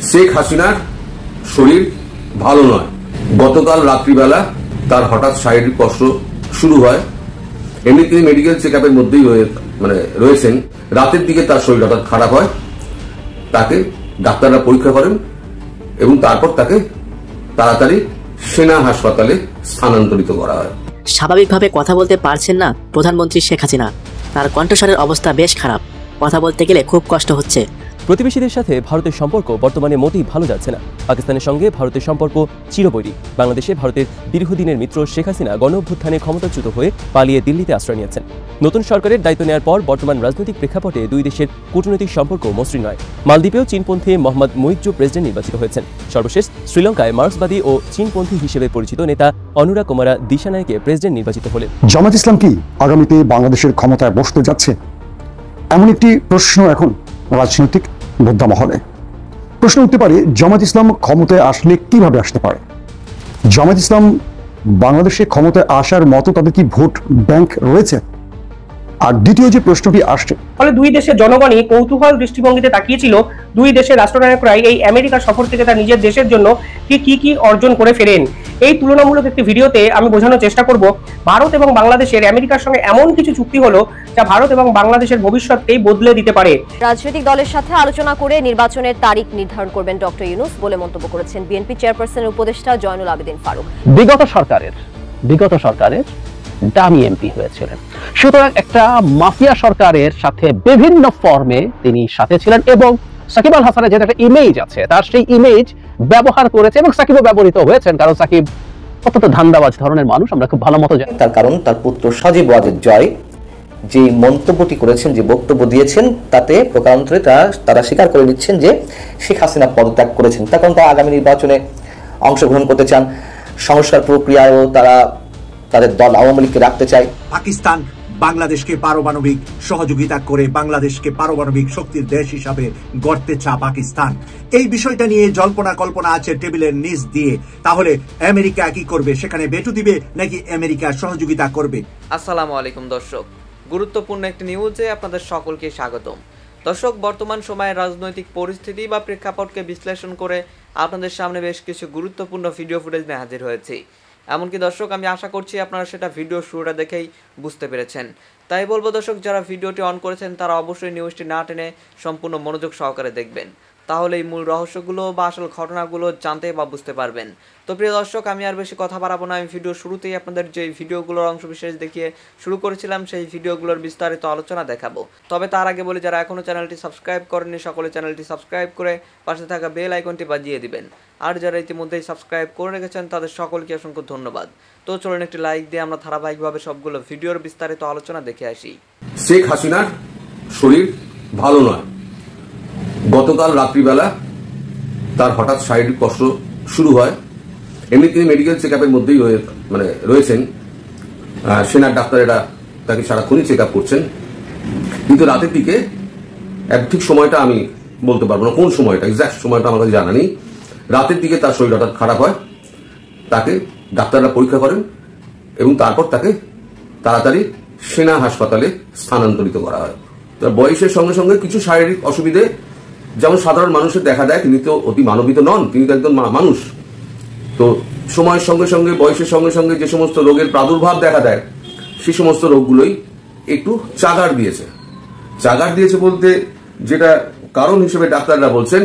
শেখ হাসিনার শরীর ভালো নয়। গতকাল রাত্রিবেলা তার হঠাৎ শারীরিক কষ্ট শুরু হয়। এমনি তিনি মেডিকেল চেক আপের মধ্যেই রয়েছেন। রাতের দিকে তার শরীর হঠাৎ খারাপ হয়, তাকে ডাক্তাররা পরীক্ষা করেন এবং তারপর তাকে তাড়াতাড়ি সেনা হাসপাতালে স্থানান্তরিত করা হয়। স্বাভাবিকভাবে কথা বলতে পারছেন না প্রধানমন্ত্রী শেখ হাসিনা। তার কণ্ঠস্বরের অবস্থা বেশ খারাপ, কথা বলতে গেলে খুব কষ্ট হচ্ছে। প্রতিবেশীদের সাথে ভারতের সম্পর্ক বর্তমানে মোটেই ভালো যাচ্ছে না। পাকিস্তানের সঙ্গে ভারতের সম্পর্ক চিরবৈরী। বাংলাদেশে ভারতের দীর্ঘদিনের মিত্র শেখ হাসিনা গণঅভ্যুত্থানে ক্ষমতাচ্যুত হয়ে পালিয়ে দিল্লিতে আশ্রয় নিয়েছেন। নতুন সরকারের দায়িত্ব নেওয়ার পর বর্তমান রাজনৈতিক প্রেক্ষাপটে দুই দেশের কূটনৈতিক সম্পর্ক মসৃণ নয়। মালদ্বীপেও চীনপন্থী মোহাম্মদ মুইজ্জু প্রেসিডেন্ট নির্বাচিত হয়েছেন। সর্বশেষ শ্রীলঙ্কায় মার্ক্সবাদী ও চীনপন্থী হিসেবে পরিচিত নেতা অনুরা কুমারা দিশানায়কে প্রেসিডেন্ট নির্বাচিত হলেন। জামাত ইসলাম কি আগামীতে বাংলাদেশের ক্ষমতায় বসতে যাচ্ছে? এমন একটি প্রশ্ন এখন রাজনৈতিক বোদ্ধা মহলে। প্রশ্ন উঠতে পারে, জামাত ইসলাম ক্ষমতায় আসলে কিভাবে আসতে পারে? জামাত ইসলাম বাংলাদেশে ক্ষমতায় আসার মতো তাদের কি ভোট ব্যাংক রয়েছে? আর দ্বিতীয় যে প্রশ্নটি আসছে, ফলে দুই দেশের জনগণই কৌতূহল দৃষ্টিভঙ্গিতে তাকিয়েছিল দুই দেশের রাষ্ট্রনায়করাই এই আমেরিকা সফর থেকে তার নিজের দেশের জন্য কি অর্জন করে ফেরেন। এই তুলনামূলক একটি ভিডিওতে আমি বোঝানোর চেষ্টা করব ভারত এবং বাংলাদেশের আমেরিকার সঙ্গে এমন কিছু চুক্তি হলো যা ভারত এবং বাংলাদেশের ভবিষ্যৎকেই বদলে দিতে পারে। রাজনৈতিক দলের সাথে আলোচনা করে নির্বাচনের তারিখ নির্ধারণ করবেন ডক্টর ইউনূস বলে মন্তব্য করেছেন বিএনপি চেয়ারপারসনের উপদেষ্টা জয়নুল আবেদিন ফারুক। বিগত সরকারের দামি এমপি হয়েছিলেন, সুতরাং একটা মাফিয়া সরকারের সাথে বিভিন্ন ফর্মে তিনি সাথে ছিলেন এবং সাকিব আল হাসানের যে একটা ইমেজ আছে তার সেই ইমেজ ব্যবহার করেছে এবং সাকিবও ব্যবহৃত হয়েছেন, কারণ সাকিব অত্যন্ত ধান্দাবাজ ধরনের মানুষ, আমরা খুব ভালো মতো জানি। তার কারণ তার পুত্র সজীব ওয়াজেদ জয় যে মন্তব্যটি করেছেন, যে বক্তব্য দিয়েছেন, তাতে প্রকারান্তরে তারা স্বীকার করে নিচ্ছেন যে শেখ হাসিনা পদত্যাগ করেছেন। তার কারণ তারা আগামী নির্বাচনে অংশগ্রহণ করতে চান, সংস্কার প্রক্রিয়ায়ও তারা তাদের দল আওয়ামী লীগকে রাখতে চায়। পাকিস্তান বাংলাদেশকে পারমাণবিক সহযোগিতা করে বাংলাদেশকে পারমাণবিক শক্তির দেশ হিসাবে গড়তে চায় পাকিস্তান। এই বিষয়টা নিয়ে জল্পনা কল্পনা আছে টেবিলের নিচ দিয়ে। তাহলে আমেরিকা কি করবে? সেখানে ভেটো দিবে নাকি আমেরিকা সহযোগিতা করবে? আসসালামু আলাইকুম দর্শক, গুরুত্বপূর্ণ একটি নিউজে আপনাদের সকলকে স্বাগতম। দর্শক, বর্তমান সময়ে রাজনৈতিক পরিস্থিতি বা প্রেক্ষাপটকে বিশ্লেষণ করে আপনাদের সামনে বেশ কিছু গুরুত্বপূর্ণ ভিডিও ফুটেজ নিয়ে হাজির হয়েছি। এমনকি দর্শক, আমি আশা করছি আপনারা সেটা ভিডিও শুরুটা দেখেই বুঝতে পেরেছেন। তাই বলবো দর্শক, যারা ভিডিওটি অন করেছেন তারা অবশ্যই নিউজটি না টেনে সম্পূর্ণ মনোযোগ সহকারে দেখবেন, তাহলে এই মূল রহস্যগুলো বা আসল ঘটনাগুলো জানতে বা বুঝতে পারবেন। তো প্রিয় দর্শক, আমি আর বেশি কথা বাড়াবো না। আমি ভিডিও শুরুতেই আপনাদের যে ভিডিওগুলোর অংশ বিশেষ দেখিয়ে শুরু করেছিলাম সেই ভিডিওগুলোর বিস্তারিত আলোচনা দেখাবো। তবে তার আগে বলি, যারা এখনও চ্যানেলটি সাবস্ক্রাইব করেননি সকলে চ্যানেলটি সাবস্ক্রাইব করে পাশে থাকা বেল আইকনটি বাজিয়ে দিবেন। আর যারা ইতিমধ্যেই সাবস্ক্রাইব করে রেখেছেন তাদের সকলকে অসংখ্য ধন্যবাদ। তো চলুন একটি লাইক দিয়ে আমরা ধারাবাহিকভাবে সবগুলো ভিডিওর বিস্তারিত আলোচনা দেখে আসি। শেখ হাসিনার শরীর ভালো নয়। গতকাল রাত্রিবেলা তার হঠাৎ শারীরিক কষ্ট শুরু হয়। এমনি তিনি মেডিকেল চেক আপের মধ্যেই রয়েছেন। সেনার ডাক্তারেরা তাকে সারাক্ষণই চেক আপ করছেন, কিন্তু রাতের দিকে ঠিক সময়টা আমি বলতে পারবো না, কোন সময়টা এক্সাক্ট সময়টা আমার কাছে জানা নেই। রাতের দিকে তার শরীর হঠাৎ খারাপ হয়, তাকে ডাক্তাররা পরীক্ষা করেন এবং তারপর তাকে তাড়াতাড়ি সেনা হাসপাতালে স্থানান্তরিত করা হয়। তার বয়সের সঙ্গে সঙ্গে কিছু শারীরিক অসুবিধে যেমন সাধারণ মানুষের দেখা দেয়, তিনি তো অতি মানবিত নন, তিনি তো একজন মানুষ। তো সময়ের সঙ্গে সঙ্গে বয়সের সঙ্গে সঙ্গে যে সমস্ত রোগের প্রাদুর্ভাব দেখা দেয় সেই সমস্ত রোগগুলোই একটু চাগার দিয়েছে বলতে যেটা কারণ হিসেবে ডাক্তাররা বলছেন,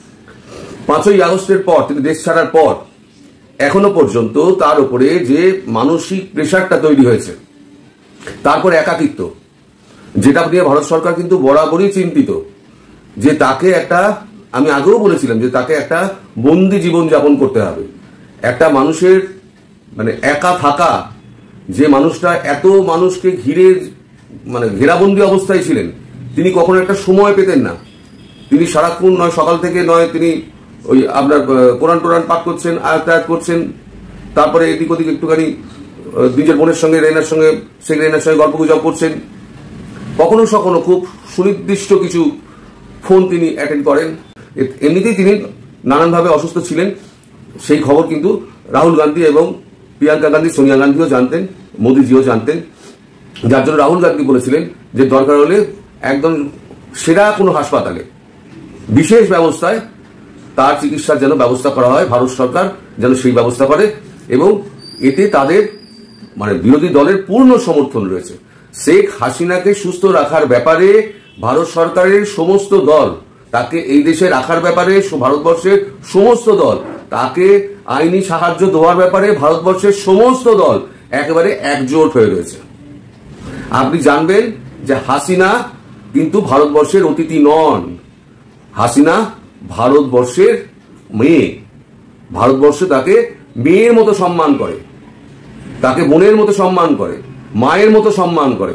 5ই আগস্টের পর তিনি দেশ ছাড়ার পর এখনো পর্যন্ত তার উপরে যে মানসিক প্রেশারটা তৈরি হয়েছে, তারপর একাকিত্ব, যেটা নিয়ে ভারত সরকার কিন্তু বরাবরই চিন্তিত যে তাকে একটা, আমি আগেও বলেছিলাম যে তাকে একটা বন্দি জীবন যাপন করতে হবে। একটা মানুষের একা থাকা, যে মানুষটা এত মানুষকে ঘিরে ঘেরাবন্দি অবস্থায় ছিলেন, তিনি কখনো একটা সময় পেতেন না। তিনি সারাক্ষণ নয় সকাল থেকে নয় তিনি ওই আপনার কোরআন টোরান পাঠ করছেন, আয়াত করছেন, তারপরে এদিক ওদিক একটুখানি নিজের বোনের সঙ্গে রেনার সঙ্গে গল্প গুজব করছেন। কখনো সখনো খুব সুনির্দিষ্ট কিছু ফোন তিনি অ্যাটেন্ড করেন। এমনিতেই তিনি নানানভাবে অসুস্থ ছিলেন, সেই খবর কিন্তু রাহুল গান্ধী এবং প্রিয়াঙ্কা গান্ধী, সোনিয়া গান্ধীও জানতেন, মোদীজিও জানতেন। যার জন্য রাহুল গান্ধী বলেছিলেন যে দরকার হলে একদম সেরা কোনো হাসপাতালে বিশেষ ব্যবস্থায় তার চিকিৎসার যেন ব্যবস্থা করা হয়, ভারত সরকার যেন সেই ব্যবস্থা করে, এবং এতে তাদের মানে বিরোধী দলের পূর্ণ সমর্থন রয়েছে। শেখ হাসিনাকে সুস্থ রাখার ব্যাপারে ভারত সরকারের সমস্ত দল, তাকে এই দেশে রাখার ব্যাপারে ভারতবর্ষের সমস্ত দল, তাকে আইনি সাহায্য দেওয়ার ব্যাপারে ভারতবর্ষের সমস্ত দল একেবারে একজোট হয়ে রয়েছে। আপনি জানবেন যে হাসিনা কিন্তু ভারতবর্ষের অতিথি নন, হাসিনা ভারতবর্ষের মেয়ে। ভারতবর্ষ তাকে মেয়ের মতো সম্মান করে, তাকে বোনের মতো সম্মান করে, মায়ের মতো সম্মান করে।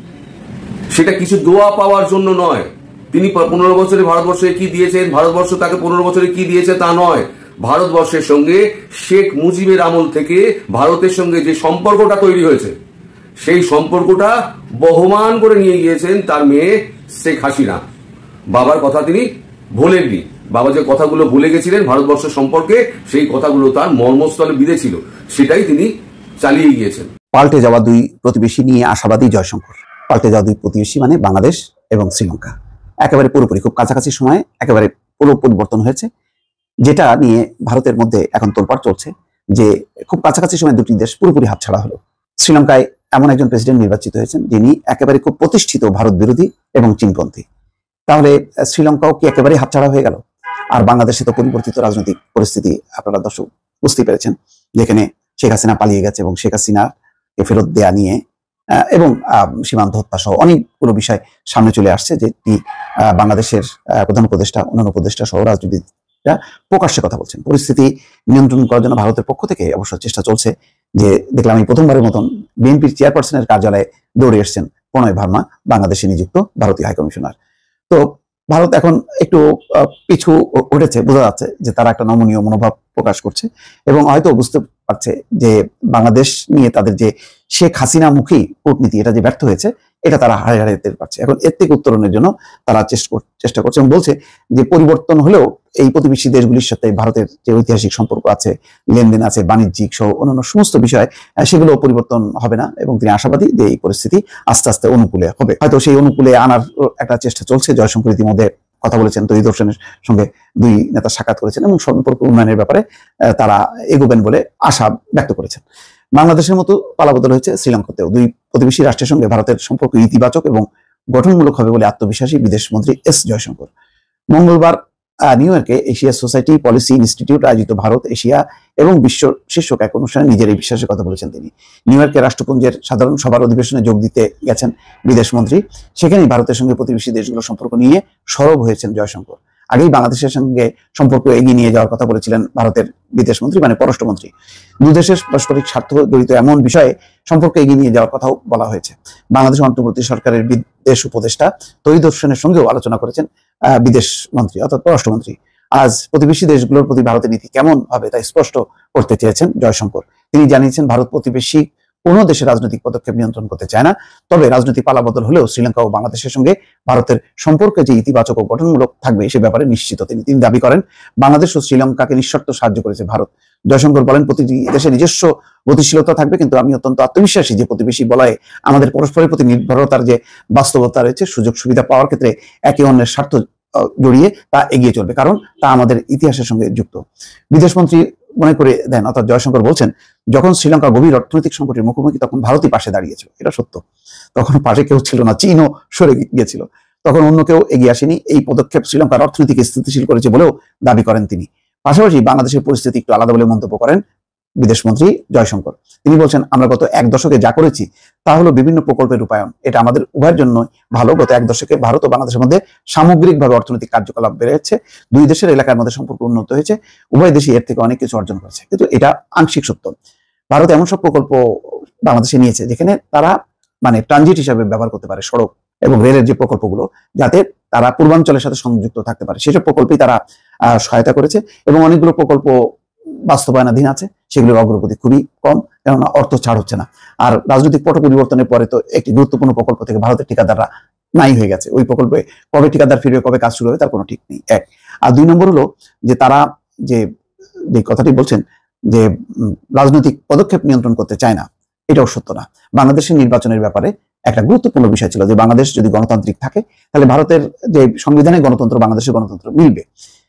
সেটা কিছু দোয়া পাওয়ার জন্য নয়। তিনি 15 বছরে ভারতবর্ষে কি দিয়েছেন, ভারতবর্ষ তাকে 15 বছরে কি দিয়েছে তা নয়। ভারতবর্ষের সঙ্গে শেখ মুজিবের আমল থেকে ভারতের সঙ্গে যে সম্পর্কটা তৈরি হয়েছে, সেই সম্পর্কটা বহমান করে নিয়ে গিয়েছেন তার মেয়ে শেখ হাসিনা। বাবার কথা তিনি ভোলেননি। বাবা যে কথাগুলো বলে গেছিলেন ভারতবর্ষ সম্পর্কে, সেই কথাগুলো তার মর্মস্থলে বিঁধেছিল, সেটাই তিনি চালিয়ে গিয়েছেন। পাল্টে যাওয়া দুই প্রতিবেশী নিয়ে আশাবাদী জয়শঙ্কর। পাল্টে যাওয়া দুই প্রতিবেশী মানে বাংলাদেশ এবং শ্রীলঙ্কা, একেবারে পুরোপুরি খুব কাছাকাছি সময়ে একেবারে পুরো পরিবর্তন হয়েছে, যেটা নিয়ে ভারতের মধ্যে এখন তোলপাড় চলছে যে খুব কাছাকাছি সময় দুটি দেশ পুরোপুরি হাতছাড়া হলো। শ্রীলঙ্কায় এমন একজন প্রেসিডেন্ট নির্বাচিত হয়েছেন যিনি একেবারে খুব প্রতিষ্ঠিত ভারত বিরোধী এবং চীনপন্থী। তাহলে শ্রীলঙ্কাও কি একেবারে হাতছাড়া হয়ে গেল? আর বাংলাদেশে তো পরিবর্তিত রাজনৈতিক পরিস্থিতি আপনারা দর্শক বুঝতে পেরেছেন, যেখানে শেখ হাসিনা পালিয়ে গেছে এবং শেখ হাসিনাকে ফেরত দেয়া নিয়ে এবং সীমান্ত হত্যা সহ অনেকগুলো বিষয় সামনে চলে আসছে, যেটি বাংলাদেশের প্রধান উপদেষ্টা, অন্যান্য উপদেষ্টা সহ রাজনীতিরা প্রকাশ্যে কথা বলছেন। পরিস্থিতি নিয়ন্ত্রণ করার জন্য ভারতের পক্ষ থেকে অবশ্য চেষ্টা চলছে। যে দেখলাম এই প্রথমবারের মতন বিএনপির চেয়ারপারসনের কার্যালয়ে দৌড়ে এসছেন প্রণয় ভার্মা, বাংলাদেশে নিযুক্ত ভারতীয় হাইকমিশনার। তো ভারত এখন একটু পিছু উঠেছে, বোঝা যাচ্ছে যে তারা একটা নমনীয় মনোভাব প্রকাশ করছে এবং হয়তো বুঝতে পারছে যে বাংলাদেশ নিয়ে তাদের যে শেখ হাসিনা মুখী কূটনীতি, এটা যে ব্যর্থ হয়েছে, এটা তারা হারাতে পারছে। এখন এর থেকে উত্তরণের জন্য তারা চেষ্টা করছে এবং বলছে যে পরিবর্তন হলেও এই প্রতিবেশী দেশগুলির সাথে ভারতের যে ঐতিহাসিক সম্পর্ক আছে, লেনদেন আছে, বাণিজ্যিক সহ অন্যান্য সমস্ত বিষয়, সেগুলো পরিবর্তন হবে না এবং তিনি আশাবাদী যে এই পরিস্থিতি আস্তে আস্তে অনুকূলে হবে। হয়তো সেই অনুকূলে আনার একটা চেষ্টা চলছে। জয়শঙ্কর ইতিমধ্যে কথা বলেছেন, পরিদর্শনের সঙ্গে দুই নেতা সাক্ষাৎ করেছেন এবং সম্পর্ক উন্নয়নের ব্যাপারে তারা এগোবেন বলে আশা ব্যক্ত করেছেন। বাংলাদেশের মতো পালাবদল হয়েছে শ্রীলঙ্কাতেও। দুই প্রতিবেশী রাষ্ট্রের সঙ্গে ভারতের সম্পর্ক ইতিবাচক এবং গঠনমূলক হবে বলে আত্মবিশ্বাসী বিদেশমন্ত্রী এস জয়শঙ্কর। মঙ্গলবার নিউ ইয়র্কে এশিয়া সোসাইটি পলিসি ইনস্টিটিউট আয়োজিত ভারত, এশিয়া এবং বিশ্ব শীর্ষক এক অনুষ্ঠানে নিজের এই বিশ্বাসের কথা বলেছেন তিনি। নিউ ইয়র্কে রাষ্ট্রপুঞ্জের সাধারণ সভার অধিবেশনে যোগ দিতে গেছেন বিদেশমন্ত্রী। সেখানেই ভারতের সঙ্গে প্রতিবেশী দেশগুলোর সম্পর্ক নিয়ে সরব হয়েছেন জয়শঙ্কর। আগেই বাংলাদেশের সঙ্গে সম্পর্ক এগিয়ে নিয়ে যাওয়ার কথা বলেছিলেন ভারতের বিদেশমন্ত্রী, মানে পররাষ্ট্রমন্ত্রী। দুই দেশের পারস্পরিক স্বার্থ জড়িত এমন বিষয়ে সম্পর্ক এগিয়ে নিয়ে যাওয়ার কথাও বলা হয়েছে। বাংলাদেশ অন্তর্বর্তী সরকারের বিদেশ উপদেষ্টা তহিদ হোসেনের সঙ্গেও আলোচনা করেছেন বিদেশ মন্ত্রী অর্থাৎ পররাষ্ট্রমন্ত্রী। আজ প্রতিবেশী দেশগুলোর প্রতি ভারতের নীতি কেমন হবে তা স্পষ্ট করতে চেয়েছেন জয়শঙ্কর। তিনি জানিয়েছেন ভারত প্রতিবেশী কোনো দেশের রাজনৈতিক পদক্ষেপ নিয়ন্ত্রণ করতে চায় না, তবে রাজনৈতিক পালাবদল হলেও শ্রীলঙ্কা ও বাংলাদেশের সঙ্গে ভারতের সম্পর্কে যে ইতিবাচক ও গঠনমূলক থাকবে সে ব্যাপারে নিশ্চিত তিনি দাবি করেন। বাংলাদেশ ও শ্রীলঙ্কাকে নিঃশর্ত সাহায্য করেছে ভারত। জয়শঙ্কর বলেন, প্রতিটি দেশে নিজস্ব গতিশীলতা থাকবে, কিন্তু আমি অত্যন্ত আত্মবিশ্বাসী যে প্রতিবেশী বলয়ে আমাদের পরস্পরের প্রতি নির্ভরতার যে বাস্তবতা রয়েছে, সুযোগ সুবিধা পাওয়ার ক্ষেত্রে একে অন্যের স্বার্থ জড়িয়ে তা এগিয়ে চলবে, কারণ তা আমাদের ইতিহাসের সঙ্গে যুক্ত। বিদেশমন্ত্রী মনে করে দেন, অর্থাৎ জয়শঙ্কর বলছেন, যখন শ্রীলঙ্কা গভীর অর্থনৈতিক সংকটের মুখোমুখি তখন ভারতই পাশে দাঁড়িয়েছিল, এটা সত্য। তখন পাশে কেউ ছিল না, চীনও সরে গিয়েছিল, তখন অন্য কেউ এগিয়ে আসেনি। এই পদক্ষেপ শ্রীলঙ্কার অর্থনীতিকে স্থিতিশীল করেছে বলেও দাবি করেন তিনি। পাশাপাশি বাংলাদেশের পরিস্থিতি একটু আলাদা বলে মন্তব্য করেন বিদেশমন্ত্রী জয়শঙ্কর। তিনি বলছেন, আমরা গত এক দশকে যা করেছি তা হলো বিভিন্ন প্রকল্পের রূপায়ণ। এটা আমাদের উভয়ের জন্য ভালো। গত এক দশকে ভারত ও বাংলাদেশের মধ্যে সামগ্রিকভাবে অর্থনৈতিক কার্যকলাপ বেড়েছে, দুই দেশের এলাকার মধ্যে সম্পর্ক উন্নত হয়েছে, উভয় দেশই এর থেকে অনেক কিছু অর্জন করেছে। কিন্তু এটা আংশিক সত্য। ভারত এমন সব প্রকল্প বাংলাদেশে নিয়েছে যেখানে তারা মানে ট্রানজিট হিসাবে ব্যবহার করতে পারে সড়ক এবং রেলের যে প্রকল্পগুলো, যাতে তারা পূর্বাঞ্চলের সাথে সংযুক্ত থাকতে পারে, সেসব প্রকল্পেই তারা সহায়তা করেছে এবং অনেকগুলো প্রকল্প বাস্তবায়নাধীন আছে, সেগুলোর অগ্রগতি খুবই কম, কেননা অর্থ ছাড় হচ্ছে না। আর রাজনৈতিক পট পরিবর্তনের পরে তো একটি গুরুত্বপূর্ণ প্রকল্প থেকে ভারতের ঠিকাদাররা নাই হয়ে গেছে। ওই প্রকল্পে কবে ঠিকাদার ফিরবে, কবে কাজ শুরু হবে তার কোনো ঠিক নেই, এক। আর দুই নম্বর হলো যে তারা যে কথাটি বলছেন যে রাজনৈতিক পদক্ষেপ নিয়ন্ত্রণ করতে চায় না, এটাও সত্য না। বাংলাদেশের নির্বাচনের ব্যাপারে একটা গুরুত্বপূর্ণ বিষয় ছিল যে বাংলাদেশ যদি গণতান্ত্রিক থাকে তাহলে ভারতের যে সংবিধানে গণতন্ত্র, বাংলাদেশের গণতন্ত্র মিলবে।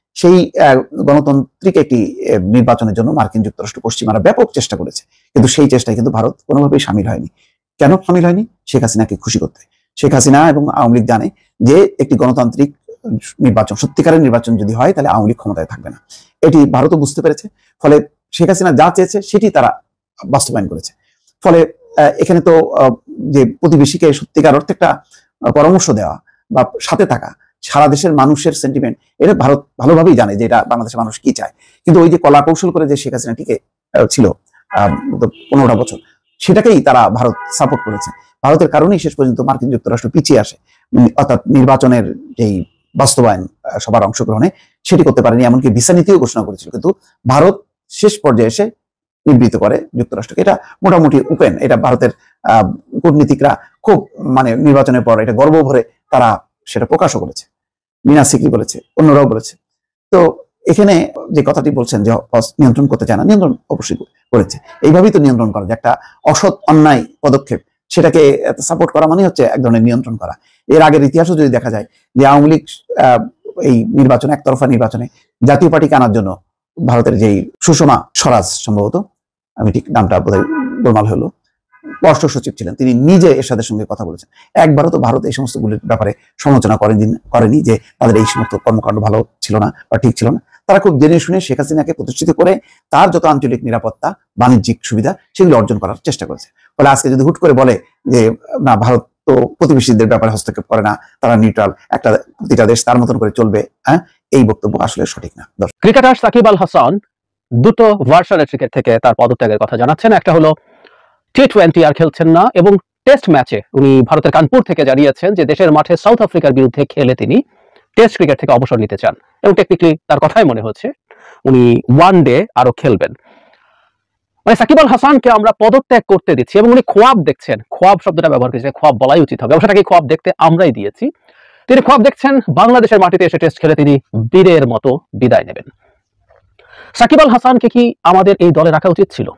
সেই গণতান্ত্রিক একটি নির্বাচনের জন্য মার্কিন যুক্তরাষ্ট্র পশ্চিমারা ব্যাপক চেষ্টা করেছে, কিন্তু সেই চেষ্টায় কিন্তু ভারত কোনোভাবেই সামিল হয়নি। কেন সামিল হয়নি? শেখ হাসিনাকে খুশি করতে। শেখ হাসিনা এবং আওয়ামী লীগ জানে যে একটি গণতান্ত্রিক নির্বাচন, সত্যিকারের নির্বাচন যদি হয় তাহলে আওয়ামী লীগ ক্ষমতায় থাকবে না। এটি ভারতও বুঝতে পেরেছে। ফলে শেখ হাসিনা যা চেয়েছে সেটি তারা বাস্তবায়ন করেছে। ফলে এখানে তো যে প্রতিবেশীকে সত্যিকার অর্থে একটা পরামর্শ দেওয়া বা সাথে থাকা, সারা দেশের মানুষের সেন্টিমেন্ট, এটা ভারত ভালোভাবেই জানে যে এটা বাংলাদেশের মানুষ কি চায়। কিন্তু ওই যে কলা কৌশল করে যে শেখ হাসিনা টিকে ছিল 15টা বছর, সেটাকেই তারা ভারত সাপোর্ট করেছে। ভারতের কারণেই শেষ পর্যন্ত মার্কিন যুক্তরাষ্ট্র পিছিয়ে আসে, অর্থাৎ নির্বাচনের যেই বাস্তবায়ন সবার অংশগ্রহণে সেটি করতে পারেনি, এমনকি ভিসা নীতিও ঘোষণা করেছিল। কিন্তু ভারত শেষ পর্যায়ে এসে নিবৃত্ত করে যুক্তরাষ্ট্রকে। এটা মোটামুটি ওপেন, এটা ভারতের কূটনীতিকরা খুব নির্বাচনের পর এটা গর্ব ভরে তারা সেটা প্রকাশও করেছে, মিনা সিকরি বলেছে, অন্যরাও বলেছে। তো এখানে যে কথাটি বলছেন যে নিয়ন্ত্রণ করতে চায় না, নিয়ন্ত্রণ অবশ্যই করেছে। এইভাবেই তো নিয়ন্ত্রণ করা, যে একটা অসৎ অন্যায় পদক্ষেপ সেটাকে সাপোর্ট করা মানে হচ্ছে এক ধরনের নিয়ন্ত্রণ করা। এর আগের ইতিহাসও যদি দেখা যায় যে আওয়ামী লীগ এই নির্বাচনে, একতরফা নির্বাচনে জাতীয় পার্টিকে আনার জন্য ভারতের যেই সুষমা স্বরাজ, সম্ভবত আমি ঠিক নামটা বোধহয় গোলমাল হলো, পররাষ্ট্র সচিব ছিলেন, তিনি নিজে এরশাদের সঙ্গে কথা বলেছেন। একবারও তো ভারত এই সমস্ত গুলির ব্যাপারে সমালোচনা করেনি যে তাদের এই সমস্ত কর্মকাণ্ড ভালো ছিল না বা ঠিক ছিল না। তারা খুব জেনে শুনে শেখ হাসিনাকে প্রতিষ্ঠিত করে তার যত আঞ্চলিক নিরাপত্তা, বাণিজ্যিক সুবিধা সেগুলো অর্জন করার চেষ্টা করেছে। ফলে আজকে যদি হুট করে বলে যে না, ভারত তো প্রতিবেশীদের ব্যাপারে হস্তক্ষেপ করে না, তারা নিউট্রাল, একটা প্রতিটা দেশ তার মতন করে চলবে, এই বক্তব্য আসলে সঠিক না। ক্রিকেটার সাকিব আল হাসান দুটো ভার্সনের ক্রিকেট থেকে তার পদত্যাগের কথা জানাচ্ছেন। একটা হলো টি20 আর খেলছেন না, এবং টেস্ট ম্যাচে উনি ভারতের কানপুর থেকে জানিয়েছেন যে দেশের মাঠে সাউথ আফ্রিকার বিরুদ্ধে খেলে তিনি টেস্ট ক্রিকেট থেকে অবসর নিতে চান, এবং টেকনিক্যালি তার কথাই মনে হচ্ছে উনি ওয়ান ডে আরো খেলবেন। সাকিব আল হাসানকে আমরা পদত্যাগ করতে দিচ্ছি, এবং উনি খোয়াব দেখছেন, খোয়াব শব্দটা ব্যবহার করেছে, খোয়াব বলাই উচিত হবে, সেটাকে খোয়াব দেখতে আমরাই দিয়েছি। তিনি খোয়াব দেখছেন বাংলাদেশের মাটিতে এসে টেস্ট খেলে তিনি বীরের মতো বিদায় নেবেন। সাকিব আল হাসানকে কি আমাদের এই দলে রাখা উচিত ছিল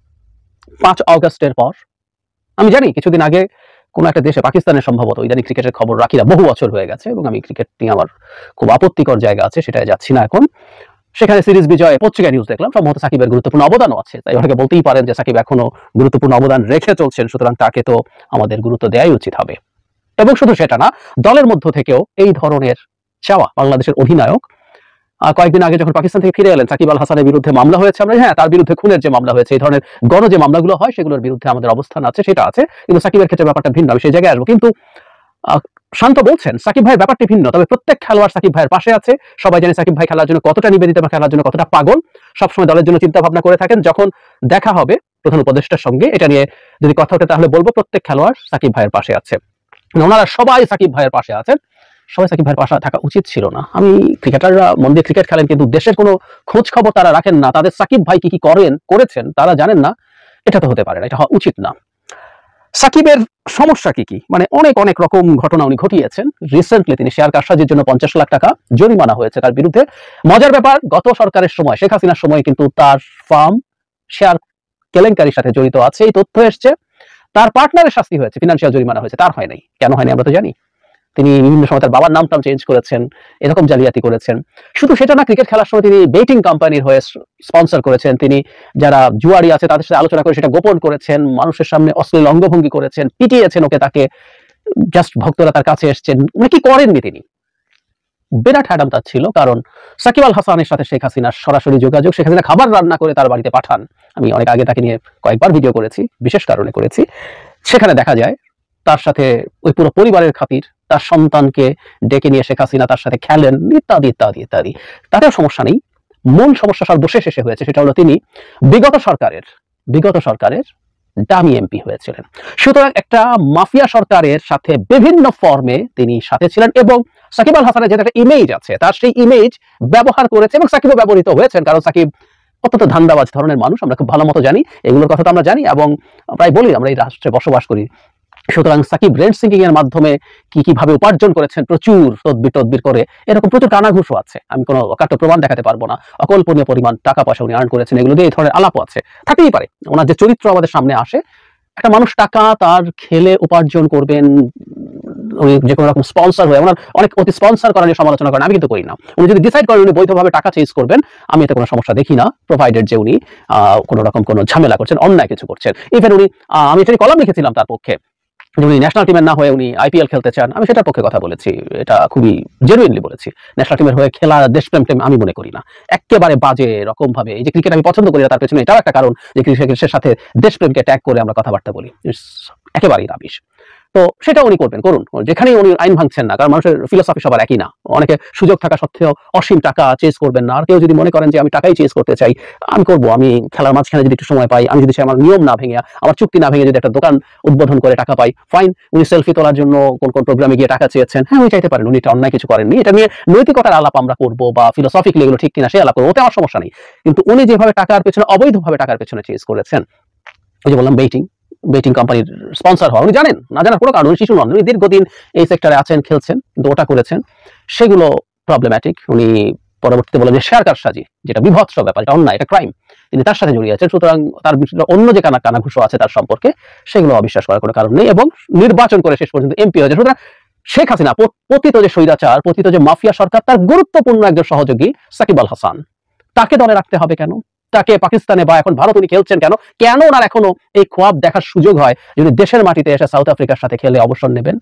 5 অগস্টের পর? আমি জানি কিছুদিন আগে কোন একটা দেশে, পাকিস্তানের সম্ভবত, ইদানিং ক্রিকেটের খবর রাখি না, বহু বছর হয়ে গেছে, এবং আমি ক্রিকেট নিয়ে আমার খুব আপত্তিকর জায়গা আছে, সেটাই যাচ্ছি না এখন। সেখানে সিরিজ বিজয়ে পত্রিকা নিউজ দেখলাম, সম্ভবত সাকিবের গুরুত্বপূর্ণ অবদানও আছে, তাই অনেকে বলতেই পারেন যে সাকিব এখনো গুরুত্বপূর্ণ অবদান রেখে চলছেন, সুতরাং তাকে তো আমাদের গুরুত্ব দেওয়াই উচিত হবে। এবং শুধু সেটা না, দলের মধ্য থেকেও এই ধরনের চাওয়া, বাংলাদেশের অধিনায়ক কয়েকদিন আগে যখন পাকিস্তান থেকে ফিরে এলেন, সাকিব আল হাসানের বিরুদ্ধে মামলা হয়েছে, আমরা তার বিরুদ্ধে খুনের যে মামলা হয়েছে, এই ধরনের গণ যে মামলাগুলো হয় সেগুলোর বিরুদ্ধে আমাদের অবস্থান আছে, সেটা আছে, কিন্তু সাকিবের ক্ষেত্রে ব্যাপারটা ভিন্ন, আমি সেই জায়গায় আসবো। কিন্তু শান্ত বলছেন সাকিব ভাইয়ের ব্যাপারটি ভিন্ন, তবে প্রত্যেক খেলোয়াড় সাকিব ভাইয়ের পাশে আছে। সবাই জানে সাকিব ভাই খেলার জন্য কতটা নিবেদিত বা খেলার জন্য কতটা পাগল, সবসময় দলের জন্য চিন্তা ভাবনা করে থাকেন। যখন দেখা হবে প্রধান উপদেষ্টার সঙ্গে এটা নিয়ে যদি কথা ওঠে, তাহলে বলবো প্রত্যেক খেলোয়াড় সাকিব ভাইয়ের পাশে আছে, ওনারা সবাই সাকিব ভাইয়ের পাশে আছেন। সবাই সাকিব ভাইয়ের পাশে থাকা উচিত ছিল না। আমি ক্রিকেটাররা মন দিয়ে ক্রিকেট খেলেন, কিন্তু দেশের কোনো খোঁজ খবর তারা রাখেন না, তাদের সাকিব ভাই কি কি করেছেন তারা জানেন না, এটা তো হতে পারে না, এটা হওয়া উচিত না। সাকিবের সমস্যা কি, অনেক অনেক রকম ঘটনা উনি ঘটিয়েছেন। রিসেন্টলি তিনি শেয়ার কারসাজির জন্য 50 লাখ টাকা জরিমানা হয়েছে তার বিরুদ্ধে। মজার ব্যাপার, গত সরকারের সময়, শেখ হাসিনার সময় কিন্তু তার ফার্ম শেয়ার কেলেঙ্কারির সাথে জড়িত আছে, এই তথ্য এসছে। তার পার্টনারের শাস্তি হয়েছে, ফিনান্সিয়াল জরিমানা হয়েছে, তার হয় নাই। কেন হয়নি আমরা তো জানি। তিনি বিভিন্ন সময় তার বাবার নামটাম চেঞ্জ করেছেন, এরকম জালিয়াতি করেছেন। শুধু সেটা না, ক্রিকেট খেলার সময় তিনি বেটিং কোম্পানির হয়ে স্পন্সর করেছেন, তিনি যারা জুয়ারি আছে তাদের সাথে আলোচনা করে সেটা গোপন করেছেন, মানুষের সামনে অশ্লীল অঙ্গভঙ্গি করেছেন, পিটিয়েছেন ওকে, তাকে জাস্ট ভক্তরা তার কাছে এসছেন, কি করেননি তিনি। বিরাট হ্যাডাম তার ছিল, কারণ সাকিব আল হাসানের সাথে শেখ হাসিনার সরাসরি যোগাযোগ, শেখ হাসিনা খাবার রান্না করে তার বাড়িতে পাঠান। আমি অনেক আগে তাকে নিয়ে কয়েকবার ভিডিও করেছি, বিশেষ কারণে করেছি। সেখানে দেখা যায় তার সাথে ওই পুরো পরিবারের খাতির, তার সন্তানকে ডেকে নিয়ে শেখ হাসিনা তার সাথে খেলেন, ইত্যাদি ইত্যাদি ইত্যাদি। তাতেও সমস্যা নেই। মূল সমস্যা সর্বশেষ এসে হয়েছে, সেটা হলো তিনি বিগত সরকারের দামি এমপি হয়েছিলেন। সুতরাং একটা মাফিয়া সরকারের সাথে বিভিন্ন ফর্মে তিনি সাথে ছিলেন, এবং সাকিব আল হাসানের যেটা একটা ইমেজ আছে, তার সেই ইমেজ ব্যবহার করেছে, এবং সাকিবও ব্যবহৃত হয়েছেন। কারণ সাকিব অত্যন্ত ধান্দাবাজ ধরনের মানুষ, আমরা খুব ভালো মতো জানি, এগুলোর কথা তো আমরা জানি, এবং প্রায় বলি আমরা এই রাষ্ট্রে বসবাস করি। সুতরাং সাকিব রেন্ট সিঙ্কিং এর মাধ্যমে কিভাবে উপার্জন করেছেন, প্রচুর তদবির করে, এরকম প্রচুর কানাঘুষও আছে। আমি কোনো অকাট্য প্রমাণ দেখাতে পারবো না, অকল্পনীয় পরিমাণ টাকা পয়সা উনি আর্ন করেছেন, এগুলো দিয়ে এই ধরনের আলাপও আছে, থাকতেই পারে। ওনার যে চরিত্র আমাদের সামনে আসে, একটা মানুষ টাকা তার খেলে উপার্জন করবেন, উনি যে কোনো রকম স্পন্সর হয়ে ওনার অনেক অতি স্পন্সর করা নিয়ে সমালোচনা করেন, আমি কিন্তু করি না। উনি যদি ডিসাইড করেন উনি বৈধভাবে টাকা চেঞ্জ করবেন, আমি এতে কোনো সমস্যা দেখি না, প্রোভাইডেড যে উনি কোনো রকম কোনো ঝামেলা করছেন, অন্যায় কিছু করছেন। ইভেন উনি আমি একটা কলাম লিখেছিলাম তার পক্ষে, উনি ন্যাশনাল টিমের না হয়ে উনি আইপিএল খেলতে চান, আমি সেটার পক্ষে কথা বলেছি, এটা খুবই জেনুইনলি বলেছি। ন্যাশনাল টিমের হয়ে খেলা দেশপ্রেম আমি মনে করি না, একেবারে বাজে রকম ভাবে। এই যে ক্রিকেট আমি পছন্দ করি না, তার পেছনে এটাও একটা কারণ যে ক্রিকেটের সাথে দেশপ্রেমকে ট্যাগ করে আমরা কথাবার্তা বলি, একেবারেই রাবিশ। তো সেটা উনি করবেন, করুন, যেখানেই উনি আইন ভাঙছেন না, কারণ মানুষের ফিলোসফি সবার একই না। অনেকে সুযোগ থাকা সত্ত্বেও অসীম টাকা চেজ করবেন না। আর কেউ যদি মনে করেন যে আমি টাকাই চেজ করতে চাই, আমি করবো, আমি খেলার মাঝখানে যদি একটু সময় পাই, আমি যদি আমার নিয়ম না ভেঙে, আমার চুক্তি না ভেঙে যদি একটা দোকান উদ্বোধন করে টাকা পাই, ফাইন। উনি সেলফি তোলার জন্য কোন কোন প্রোগ্রামে গিয়ে টাকা চেয়েছেন, হ্যাঁ উনি চাইতে পারেন, উনি এটা অন্যায় কিছু করেননি। এটা নিয়ে নৈতিকতার আলাপ আমরা করবো বা ফিলোসফিক্যালি এগুলো ঠিক কিনা সে আলাপ করবো, ওতে আমার সমস্যা নেই। কিন্তু উনি যেভাবে টাকার পেছনে, অবৈধভাবে টাকার পেছনে চেজ করেছেন, ওই যে বললাম বেটিং কোম্পানির স্পন্সর হওয়া, উনি জানেন না, জানার কোনো কারণ, উনি শিশু নন, উনি দীর্ঘদিন এই সেক্টরে আছেন, খেলছেন, কিন্তু ওটা করেছেন, সেগুলো প্রবলেম্যাটিক। উনি পরবর্তীতে বলেন যে শেয়ার কারসাজি, যেটা বিভৎস ব্যাপার, এটা অন্যায়, এটা ক্রাইম, তিনি তার সাথে জড়িয়ে আছেন। সুতরাং তার অন্য যে কানাঘুষো আছে তার সম্পর্কে, সেগুলো অবিশ্বাস করার কোনো কারণ নেই, এবং নির্বাচন করে শেষ পর্যন্ত এমপি হয়েছে। সুতরাং শেখ হাসিনা পতিত যে স্বৈরাচার, পতিত যে মাফিয়া সরকার, তার গুরুত্বপূর্ণ একজন সহযোগী সাকিব আল হাসান, তাকে দলে রাখতে হবে কেন? তাকে পাকিস্তানে বা এখন ভারত উনি খেলছেন কেন? কেন ওনার এখনো এই খোয়াব দেখার সুযোগ হয় যদি দেশের মাটিতে এসে সাউথ আফ্রিকার সাথে খেলে অবসর নেবেন?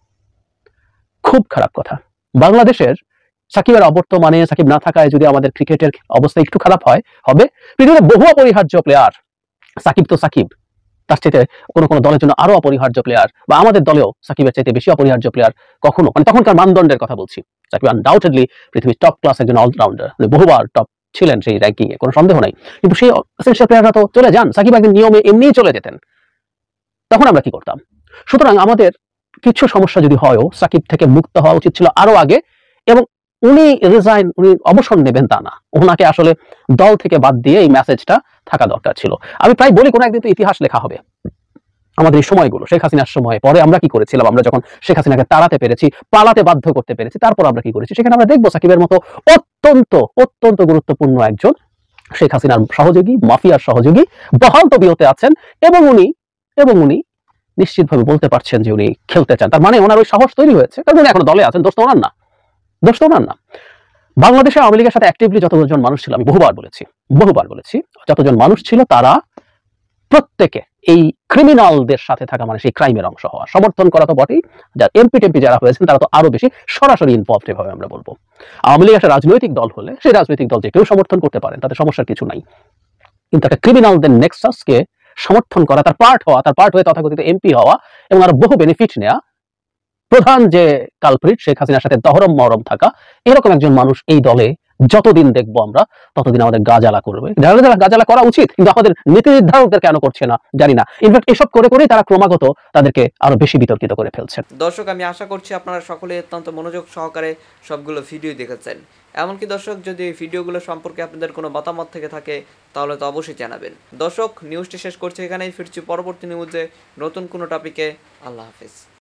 খুব খারাপ কথা। বাংলাদেশের সাকিবের অবর্তমানে, সাকিব না থাকায় যদি আমাদের ক্রিকেটের অবস্থা একটু খারাপ হবে, পৃথিবীর বহু অপরিহার্য প্লেয়ার, সাকিব তো সাকিব, তার চাইতে কোনো কোনো দলের জন্য আরো অপরিহার্য প্লেয়ার, বা আমাদের দলেও সাকিবের চাইতে বেশি অপরিহার্য প্লেয়ার কখনো, মানে তখনকার মানদণ্ডের কথা বলছি, সাকিব আনডাউটেডলি পৃথিবীর টপ ক্লাস একজন অলরাউন্ডার, বহুবার টপ ছিলেন সেই র্যাঙ্কিং এ, কোনো সন্দেহ নাই। কিন্তু সেই এসেনশিয়াল প্লেয়াররা তো চলে যান, সাকিব একদিন নিয়মে এমনিই চলে যেতেন, তখন আমরা কি করতাম? সুতরাং আমাদের কিছু সমস্যা যদি হয়ও, সাকিব থেকে মুক্ত হওয়া উচিত ছিল আরো আগে, এবং উনি অবসর নেবেন তা না, ওনাকে আসলে দল থেকে বাদ দিয়ে এই মেসেজটা থাকা দরকার ছিল। আমি প্রায় বলি, কোনো একদিন তো ইতিহাস লেখা হবে আমাদের এই সময়গুলো, শেখ হাসিনার সময়, পরে আমরা কি করেছিলাম, আমরা যখন শেখ হাসিনাকে তাড়াতে পেরেছি, পালাতে বাধ্য করতে পেরেছি, তারপর আমরা কি করেছি, সেখানে আমরা দেখবো সাকিবের মতো অত্যন্ত গুরুত্বপূর্ণ একজন শেখ হাসিনার সহযোগী, মাফিয়ার সহযোগী বহাল তবিয়তে আছেন, এবং উনি নিশ্চিতভাবে বলতে পারছেন যে উনি খেলতে চান। তার মানে ওনার ওই সাহস তৈরি হয়েছে, কারণ উনি এখনো দলে আছেন, দোষ তো ওনার না। বাংলাদেশে আওয়ামী লীগের সাথে অ্যাক্টিভলি যতজন মানুষ ছিল, আমি বহুবার বলেছি, যতজন মানুষ ছিল তারা প্রত্যেকে এই ক্রিমিনালদের সাথে থাকা, মানে সেই ক্রাইমের অংশ হওয়া, সমর্থন করা তো বটেই, যার এমপি যারা হয়েছেন তারা তো আরো বেশি সরাসরি ইনভলভড, এভাবে আমরা বলবো। আওয়ামী লীগ একটা রাজনৈতিক দল হলে সেই রাজনৈতিক দল যে কেউ সমর্থন করতে পারেন, তাতে সমস্যার কিছু নাই। কিন্তু একটা ক্রিমিনালদের নেক্সাসকে সমর্থন করা, তার পার্ট হয়ে তথাকথিত এমপি হওয়া, এবং আরো বহু বেনিফিট নেওয়া, প্রধান যে কালপ্রিট শেখ হাসিনার সাথে দহরম মহরম থাকা, এরকম একজন মানুষ এই দলে যতদিন দেখবো আমরা, ততদিন আমাদের গাজালা করবে। যারা গাজালা করা উচিত, কিন্তু আমাদের নীতি নির্ধারকদের কেন করছে না জানি না। ইনফ্যাক্ট এসব করেই তারা ক্রমাগত তাদেরকে আরো বেশি বিতর্কিত করে ফেলছেন। দর্শক, আমি আশা করছি আপনারা সকলে অত্যন্ত মনোযোগ সহকারে সবগুলো ভিডিও দেখেছেন। এমনকি দর্শক, যদি এই ভিডিওগুলো সম্পর্কে আপনাদের কোনো মতামত থেকে থাকে, তাহলে তো অবশ্যই জানাবেন। দর্শক, নিউজটি শেষ করছি এখানেই, ফিরছি পরবর্তী নিউজে নতুন কোনো টপিকে। আল্লাহ হাফিজ।